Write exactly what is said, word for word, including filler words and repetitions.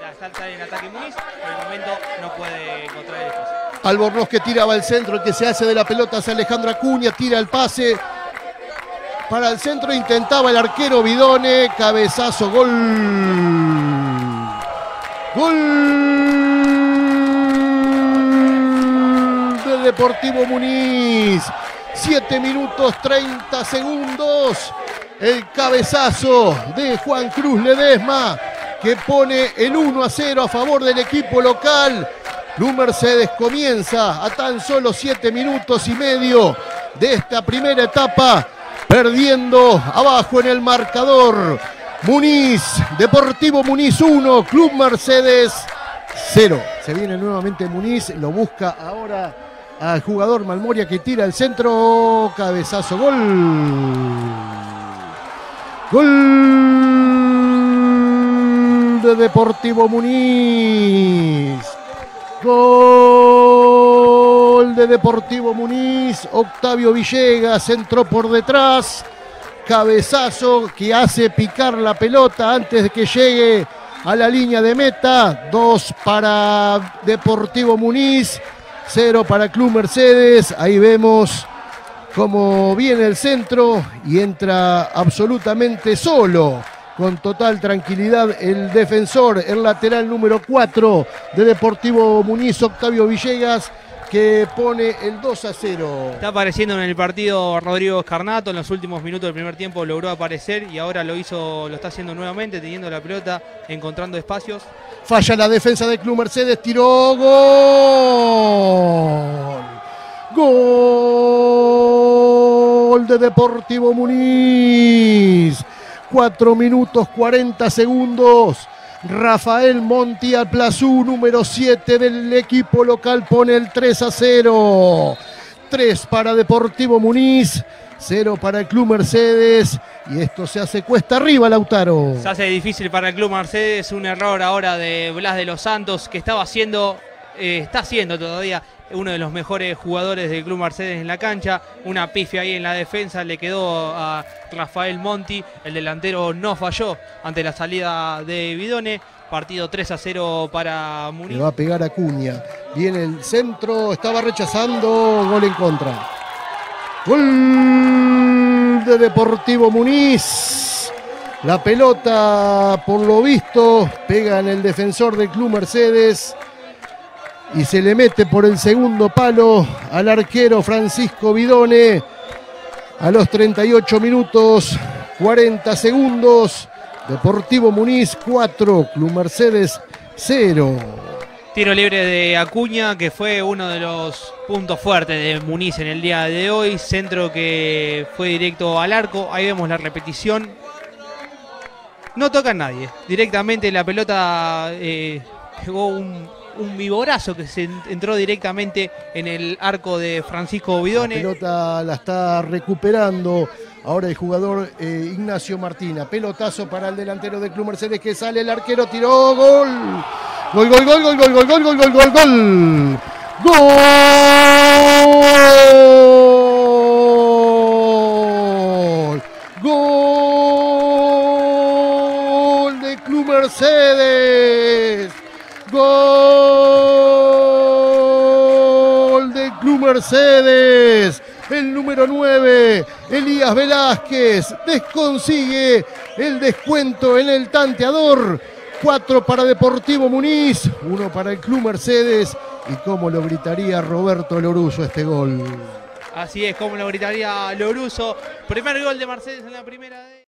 salta en ataque Muniz, por el momento no puede encontrar el espacio. Albornoz que tiraba el centro, el que se hace de la pelota hacia Alejandro Acuña, tira el pase para el centro, intentaba el arquero Bidone, cabezazo, gol. Gol de Deportivo Muniz. siete minutos treinta segundos. El cabezazo de Juan Cruz Ledesma que pone el uno a cero a favor del equipo local. Club Mercedes comienza a tan solo siete minutos y medio de esta primera etapa, perdiendo abajo en el marcador. Muniz, Deportivo Muniz uno, Club Mercedes cero. Se viene nuevamente Muniz, lo busca ahora al jugador Malmoria que tira el centro, cabezazo, gol. Gol de Deportivo Muniz. Gol de Deportivo Muniz. Octavio Villegas entró por detrás. Cabezazo que hace picar la pelota antes de que llegue a la línea de meta. Dos para Deportivo Muniz, cero para Club Mercedes. Ahí vemos cómo viene el centro y entra absolutamente solo, con total tranquilidad, el defensor, el lateral número cuatro de Deportivo Muniz, Octavio Villegas, que pone el dos a cero. Está apareciendo en el partido Rodrigo Escarnato, en los últimos minutos del primer tiempo logró aparecer y ahora lo hizo, lo está haciendo nuevamente, teniendo la pelota, encontrando espacios. Falla la defensa del Club Mercedes, tiró, gol. Gol de Deportivo Muniz. cuatro minutos cuarenta segundos. Rafael Monti Aplazú, número siete del equipo local, pone el tres a cero. tres para Deportivo Muniz, cero para el Club Mercedes. Y esto se hace cuesta arriba, Lautaro. Se hace difícil para el Club Mercedes, un error ahora de Blas de los Santos, que estaba haciendo, eh, está haciendo todavía uno de los mejores jugadores del Club Mercedes en la cancha. Una pifia ahí en la defensa le quedó a Rafael Monti. El delantero no falló ante la salida de Bidone. Partido tres a cero para Muniz. Le va a pegar a Acuña. Viene el centro, estaba rechazando, gol en contra. Gol de Deportivo Muniz. La pelota, por lo visto, pega en el defensor del Club Mercedes y se le mete por el segundo palo al arquero Francisco Bidone. A los treinta y ocho minutos, cuarenta segundos, Deportivo Muniz cuatro, Club Mercedes cero. Tiro libre de Acuña, que fue uno de los puntos fuertes de Muniz en el día de hoy. Centro que fue directo al arco. Ahí vemos la repetición. No toca a nadie. Directamente la pelota eh, llegó un... un vivorazo que se entró directamente en el arco de Francisco Bidone. La pelota la está recuperando ahora el jugador eh, Ignacio Martina. Pelotazo para el delantero del Club Mercedes que sale, el arquero tiró, gol. Gol, gol, gol, gol, gol, gol, gol, gol, gol, gol, gol. Gol. Gol de Club Mercedes. Gol del Club Mercedes. El número nueve, Elías Velázquez, desconsigue el descuento en el tanteador. cuatro para Deportivo Muniz, uno para el Club Mercedes. Y cómo lo gritaría Roberto Loruso este gol. Así es, como lo gritaría Loruso. Primer gol de Mercedes en la primera de...